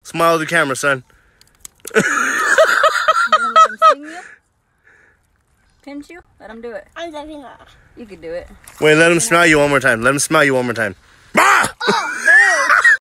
Smile at the camera, son. You gonna let him sting you? Pinch you? Let him do it. I'm definitely not. You could do it. Wait, let him smell you one more time. Let him smell you one more time. Ah!